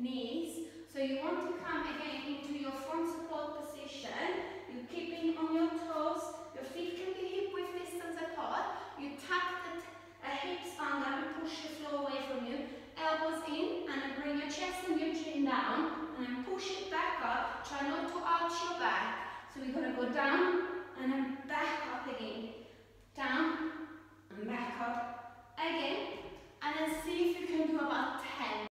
knees. So you want to come again into your front support position. You're keeping on your toes. Your feet can be hip width distance apart. You tuck the hips under and push the floor away from you. Elbows in, and then bring your chest and your chin down, and then push it back up. Try not to arch your back. So we're going to go down and then